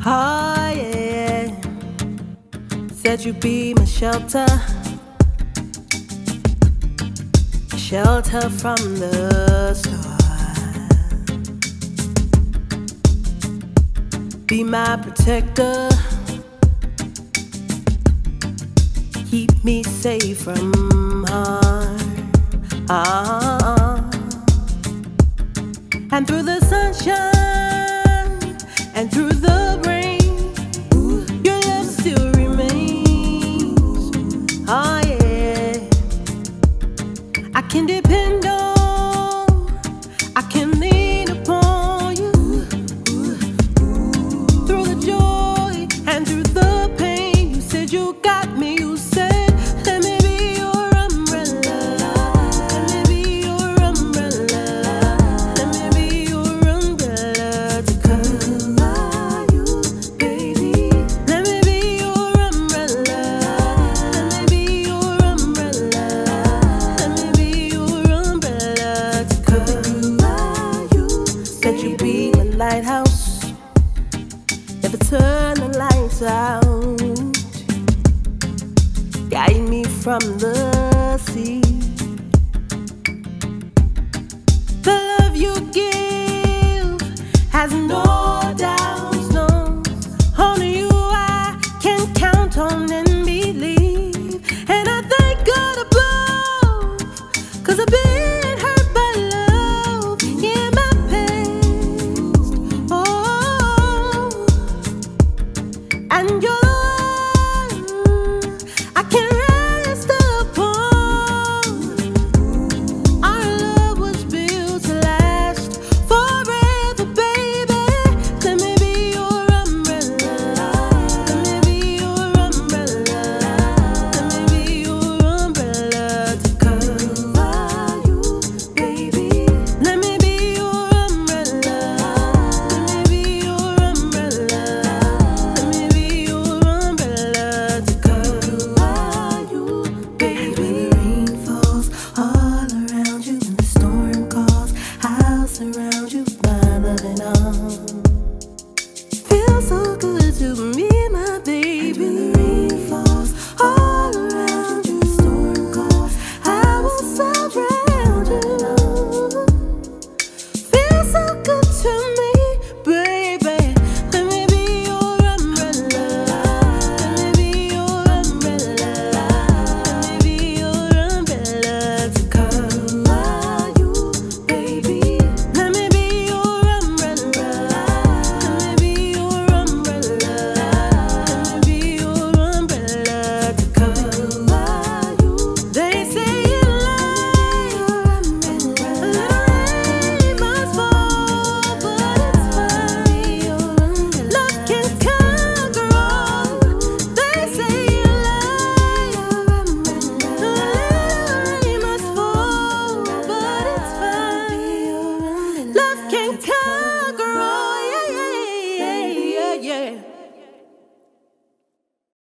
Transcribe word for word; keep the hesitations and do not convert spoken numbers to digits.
Oh yeah, said you'd be my shelter, shelter from the storm. Be my protector, keep me safe from harm. Ah. And through the sunshine and through the rain, your love still remains. Oh yeah, I can depend on, I can lean